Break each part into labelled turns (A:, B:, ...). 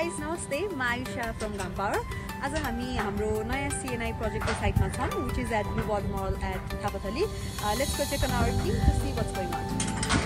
A: guys, namaste. I'm Ayusha from Gham Power. आज हामी हाम्रो नयाँ C&I Project को साइटमा छौं, which is at Bluebird Mall at Thapatali. Let's go check on our team to see what's going on.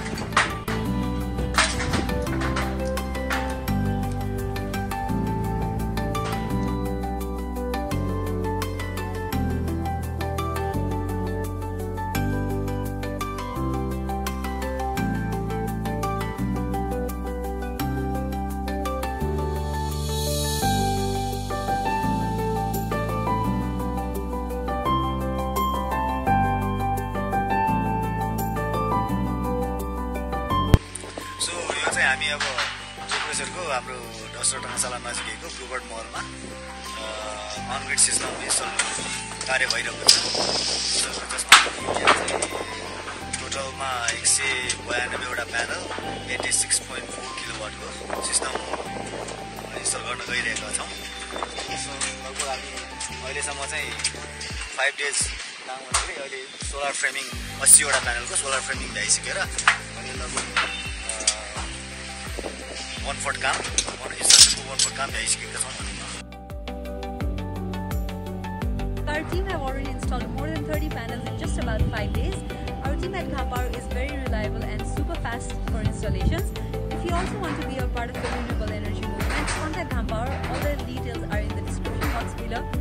B: हामी अब प्रोफेसरको हाम्रो दोस्रो ढाँचाला नजिकैको ब्लूबर्ड मलमा अनग्रिड सिस्टम इन्स्टल कार्य भइरहेको छ, जसमा टोटलमा 192 वटा प्यानल 86.4 किलोवाटको सिस्टम इन्स्टल गर्न गइरहेका छौँ। लगभग हामी अहिलेसम्म चाहिँ 5 डेज काम गर्दै अहिले सोलर फ्रेमिङ 80 वटा प्यानलको सोलर फ्रेमिङ भइसकेर अहिले लगभग 1/4 काम भइसकेको छ।
A: Our team have already installed more than 30 panels in just about 5 days. Our team at Gham Power is very reliable and super fast for installations. If you also want to be a part of the renewable energy movement, contact Gham Power. All the details are in the description box below.